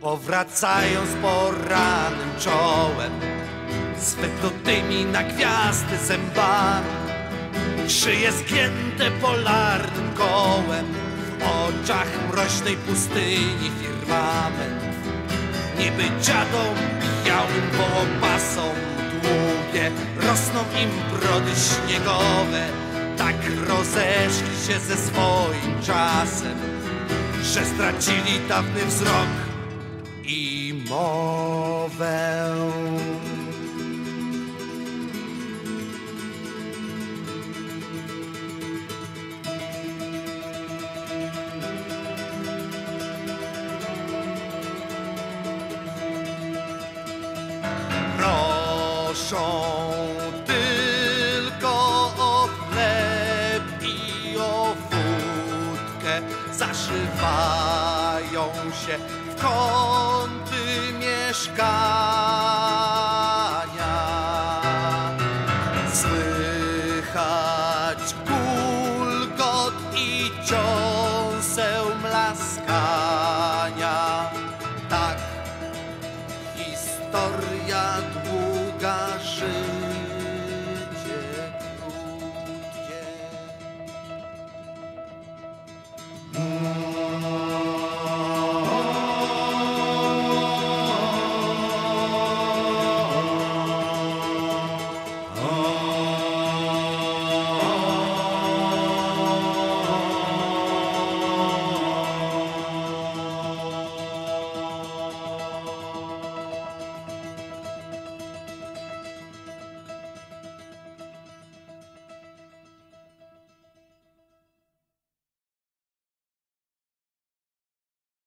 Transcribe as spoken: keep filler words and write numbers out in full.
powracają z porannym czołem, z wyplutymi na gwiazdy zębami, szyje zgięte polarnym kołem, w oczach mroźnej pustyni firmament. Niby dziadom białym połopasom długie rosną im brody śniegowe, tak rozeszli się ze swoim czasem, że stracili dawny wzrok i mowę. Proszą tylko o chleb i o wódkę, zaszywają się w kąty mieszkania. Słychać gulgot i ciąseł mlaskania.